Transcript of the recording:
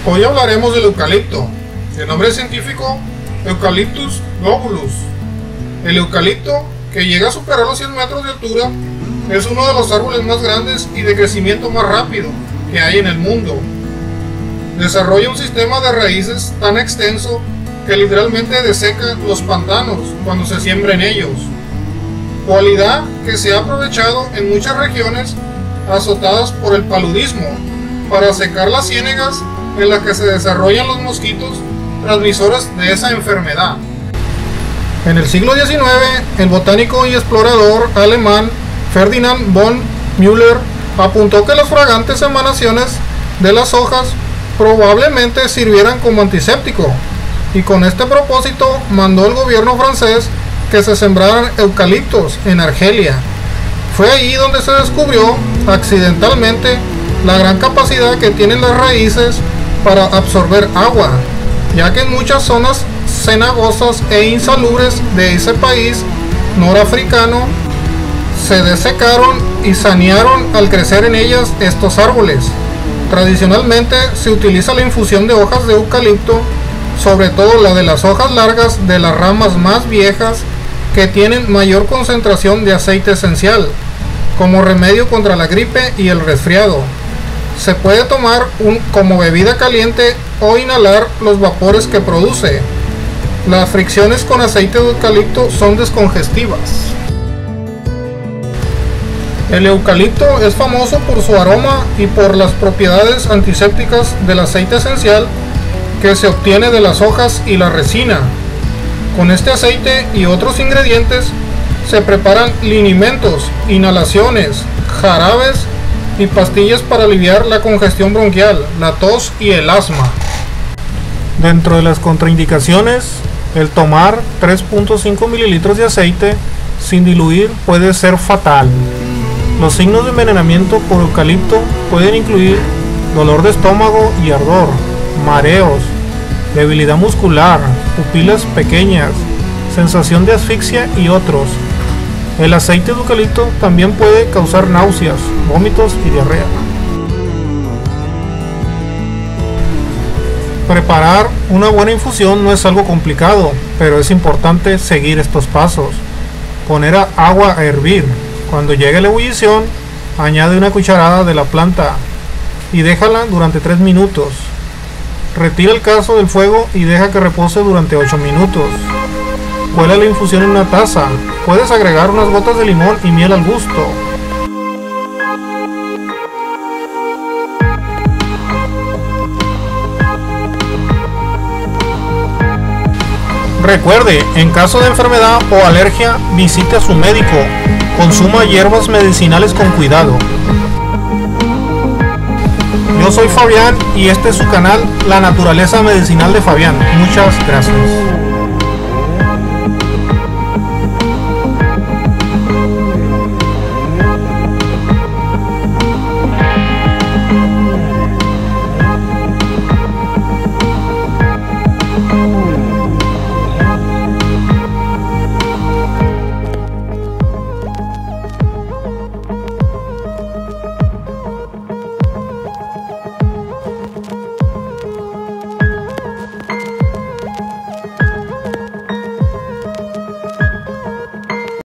Hoy hablaremos del eucalipto. El nombre científico, Eucalyptus globulus. El eucalipto, que llega a superar los 100 metros de altura, es uno de los árboles más grandes y de crecimiento más rápido que hay en el mundo. Desarrolla un sistema de raíces tan extenso que literalmente deseca los pantanos cuando se siembra en ellos, cualidad que se ha aprovechado en muchas regiones azotadas por el paludismo para secar las ciénegas en las que se desarrollan los mosquitos transmisores de esa enfermedad. En el siglo XIX, el botánico y explorador alemán Ferdinand von Müller apuntó que las fragantes emanaciones de las hojas probablemente sirvieran como antiséptico, y con este propósito mandó el gobierno francés que se sembraran eucaliptos en Argelia. Fue allí donde se descubrió accidentalmente la gran capacidad que tienen las raíces para absorber agua, ya que en muchas zonas cenagosas e insalubres de ese país norafricano se desecaron y sanearon al crecer en ellas estos árboles. Tradicionalmente se utiliza la infusión de hojas de eucalipto, sobre todo la de las hojas largas de las ramas más viejas que tienen mayor concentración de aceite esencial, como remedio contra la gripe y el resfriado. Se puede tomar como bebida caliente o inhalar los vapores que produce. Las fricciones con aceite de eucalipto son descongestivas. El eucalipto es famoso por su aroma y por las propiedades antisépticas del aceite esencial que se obtiene de las hojas y la resina. Con este aceite y otros ingredientes se preparan linimentos, inhalaciones, jarabes y pastillas para aliviar la congestión bronquial, la tos y el asma. Dentro de las contraindicaciones, el tomar 3.5 mililitros de aceite sin diluir puede ser fatal. Los signos de envenenamiento por eucalipto pueden incluir dolor de estómago y ardor, mareos, debilidad muscular, pupilas pequeñas, sensación de asfixia y otros. El aceite de eucalipto también puede causar náuseas, vómitos y diarrea. Preparar una buena infusión no es algo complicado, pero es importante seguir estos pasos. Poner agua a hervir. Cuando llegue la ebullición, añade una cucharada de la planta y déjala durante 3 minutos. Retira el cazo del fuego y deja que repose durante 8 minutos. Cuela la infusión en una taza. Puedes agregar unas gotas de limón y miel al gusto. Recuerde, en caso de enfermedad o alergia, visite a su médico. Consuma hierbas medicinales con cuidado. Yo soy Fabián y este es su canal La Naturaleza Medicinal de Fabián. Muchas gracias.